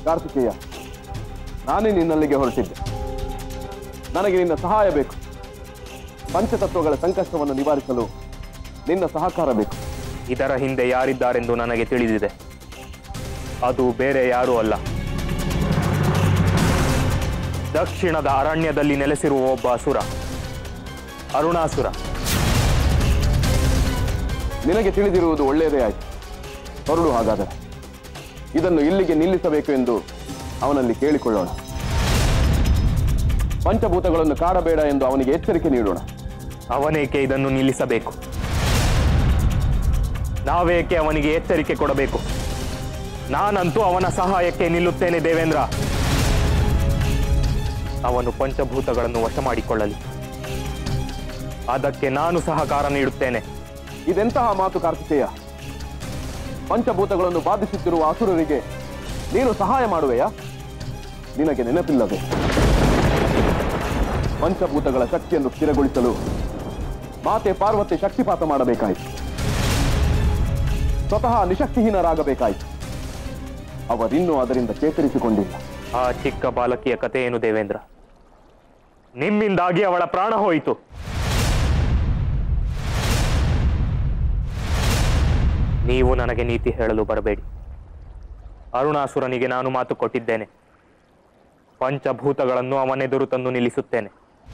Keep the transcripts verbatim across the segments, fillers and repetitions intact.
ಕಾರ್ತಿಕೇಯ, ನಾನೇ ನಿನ್ನಲ್ಲಿಗೆ ಹೊರಟಿದ್ದೆ. ನನಗೆ ನಿನ್ನ ಸಹಾಯ ಬೇಕು. ಪಂಚತತ್ವಗಳ ಸಂಕಷ್ಟವನ್ನು ನಿವಾರಿಸಲು ನಿನ್ನ ಸಹಕಾರ ಬೇಕು. ಇದರ ಹಿಂದೆ ಯಾರಿದ್ದಾರೆಂದು ನನಗೆ ತಿಳಿದಿದೆ. ಅದು ಬೇರೆ ಯಾರೂ ಅಲ್ಲ, ದಕ್ಷಿಣದ ಅರಣ್ಯದಲ್ಲಿ ನೆಲೆಸಿರುವ ಒಬ್ಬ ಅಸುರ, ಅರುಣಾಸುರ. ನಿನಗೆ ತಿಳಿದಿರುವುದು ಒಳ್ಳೆಯದೇ ಆಯ್ತು. ಹೊರಡು. ಹಾಗಾದರೆ ಇದನ್ನು ಇಲ್ಲಿಗೆ ನಿಲ್ಲಿಸಬೇಕು ಎಂದು ಅವನಲ್ಲಿ ಕೇಳಿಕೊಳ್ಳೋಣ. ಪಂಚಭೂತಗಳನ್ನು ಕಾಡಬೇಡ ಎಂದು ಅವನಿಗೆ ಎಚ್ಚರಿಕೆ ನೀಡೋಣ. ಅವನೇಕೆ ಇದನ್ನು ನಿಲ್ಲಿಸಬೇಕು? ನಾವೇಕೆ ಅವನಿಗೆ ಎಚ್ಚರಿಕೆ ಕೊಡಬೇಕು? ನಾನಂತೂ ಅವನ ಸಹಾಯಕ್ಕೆ ನಿಲ್ಲುತ್ತೇನೆ ದೇವೇಂದ್ರ. ಅವನು ಪಂಚಭೂತಗಳನ್ನು ವಶ ಮಾಡಿಕೊಳ್ಳಲಿ, ಅದಕ್ಕೆ ನಾನು ಸಹಕಾರ ನೀಡುತ್ತೇನೆ. ಇದೆಂತಹ ಮಾತು ಕಾರ್ತಿಕೇಯ? ಪಂಚಭೂತಗಳನ್ನು ಬಾಧಿಸುತ್ತಿರುವ ಅಸುರರಿಗೆ ನೀನು ಸಹಾಯ ಮಾಡುವೆಯಾ? ನಿನಗೆ ನೆನಪಿಲ್ಲದೆ ಪಂಚಭೂತಗಳ ಶಕ್ತಿಯನ್ನು ಸ್ಥಿರಗೊಳಿಸಲು ಮಾತೆ ಪಾರ್ವತಿ ಶಕ್ತಿಪಾತ ಮಾಡಬೇಕಾಯಿತು. ಸ್ವತಃ ನಿಶಕ್ತಿಹೀನರಾಗಬೇಕಾಯಿತು. ಅವರಿನ್ನೂ ಅದರಿಂದ ಚೇತರಿಸಿಕೊಂಡಿಲ್ಲ. ಆ ಚಿಕ್ಕ ಬಾಲಕಿಯ ಕಥೆ ಏನು ದೇವೇಂದ್ರ? ನಿಮ್ಮಿಂದಾಗಿ ಅವಳ ಪ್ರಾಣ ಹೋಯಿತು. ನೀವು ನನಗೆ ನೀತಿ ಹೇಳಲು ಬರಬೇಡಿ. ಅರುಣಾಸುರನಿಗೆ ನಾನು ಮಾತು ಕೊಟ್ಟಿದ್ದೇನೆ. ಪಂಚಭೂತಗಳನ್ನು ಅವನೆದುರು ತಂದು ನಿಲ್ಲಿಸುತ್ತೇನೆ.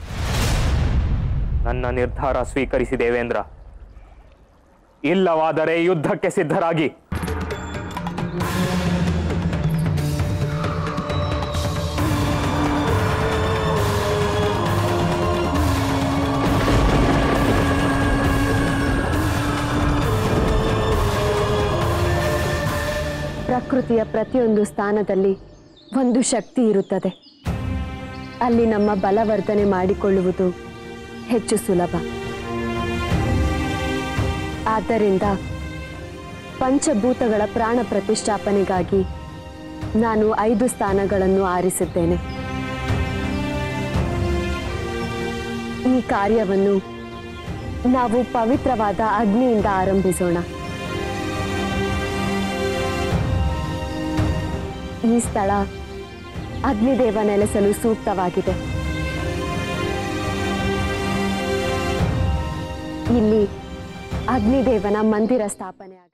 ನನ್ನ ನಿರ್ಧಾರ ಸ್ವೀಕರಿಸಿ ದೇವೇಂದ್ರ. ಇಲ್ಲವಾದರೆ ಯುದ್ಧಕ್ಕೆ ಸಿದ್ಧರಾಗಿ. ಪ್ರಕೃತಿಯ ಪ್ರತಿಯೊಂದು ಸ್ಥಾನದಲ್ಲಿ ಒಂದು ಶಕ್ತಿ ಇರುತ್ತದೆ. ಅಲ್ಲಿ ನಮ್ಮ ಬಲವರ್ಧನೆ ಮಾಡಿಕೊಳ್ಳುವುದು ಹೆಚ್ಚು ಸುಲಭ. ಆದ್ದರಿಂದ ಪಂಚಭೂತಗಳ ಪ್ರಾಣ ಪ್ರತಿಷ್ಠಾಪನೆಗಾಗಿ ನಾನು ಐದು ಸ್ಥಾನಗಳನ್ನು ಆರಿಸಿದ್ದೇನೆ. ಈ ಕಾರ್ಯವನ್ನು ನಾವು ಪವಿತ್ರವಾದ ಅಗ್ನಿಯಿಂದ ಆರಂಭಿಸೋಣ. ಈ ಸ್ಥಳ ಅಗ್ನಿದೇವ ನೆಲೆಸಲು ಸೂಕ್ತವಾಗಿದೆ. ಇಲ್ಲಿ ಅಗ್ನಿದೇವನ ಮಂದಿರ ಸ್ಥಾಪನೆ ಆಗಿದೆ.